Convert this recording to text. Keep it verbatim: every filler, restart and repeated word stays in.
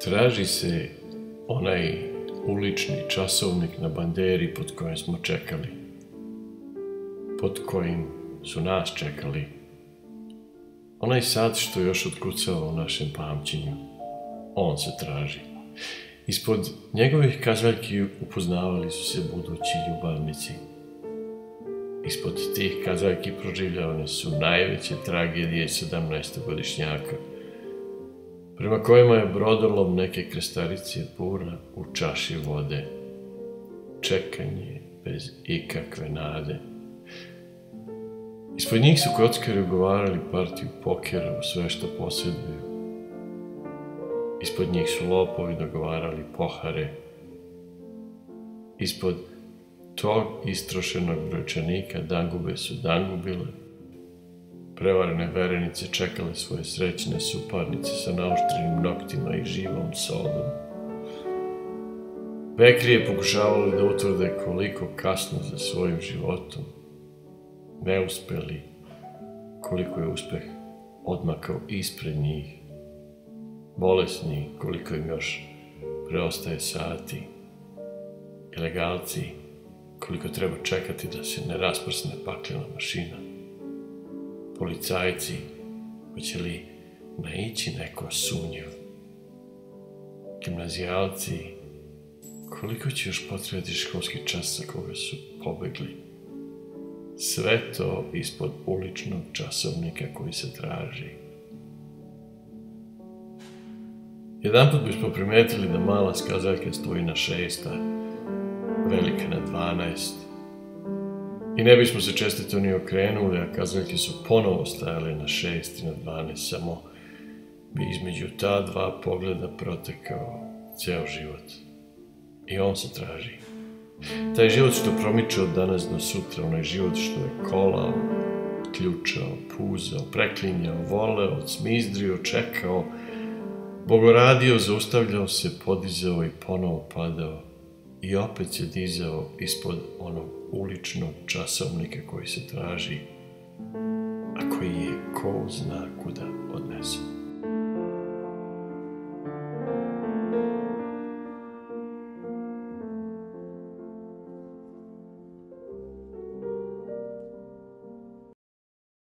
Traži se onaj ulični časovnik na banderi pod kojim smo čekali, pod kojim su nas čekali. Onaj sat što još otkucava u našem pamćenju, on se traži. Ispod njegovih kazaljki upoznavali su se budući ljubavnici. Ispod tih kazaljki proživljavane su najveće tragedije sedamnaestogodišnjaka, prema kojima je brodolom neke krstarice bura u čaši vode. Čekanje bez ikakve nade. Ispod njih su kockari ugovarali partiju pokera u sve što posjeduju. Ispod njih su lopovi dogovarali pohare. Ispod tog istrošenog brojčanika dangube su dangubile. Prevarene verenice čekale svoje srećne suparnice sa naoštrenim noktima i živom solom. Bekrije pokušavali da utvrde koliko kasno za svojim životom. Neuspeli, koliko je uspeh odmakao ispred njih. Bolesni, koliko im još preostaje sati. Ilegalci, koliko treba čekati da se ne rasprsne paklena mašina. Policajci, hoće li naići neko sumnjiv. Gimnazijalci, koliko će još potrebati školski čas za koga su pobegli. Sve to ispod uličnog časovnika koji se traži. Jedanput bismo primetili da mala skazaljka stoji na šesta, velika na dvanaest. I ne bismo se čestito ni okrenuli, a kazaljke su ponovo stajale na šest i na dvanaest, samo bi između ta dva pogleda protekao ceo život. I on se traži. Taj život što promiče od danas do sutra, onaj život što je kolao, ključao, puzao, preklinjao, voleo, cmizdrio, čekao, bogoradio, zaustavljao se, podizao i ponovo padao i opet se dizao ispod onog uličnog časovnika koji se traži, a koji je ko zna kuda odnese.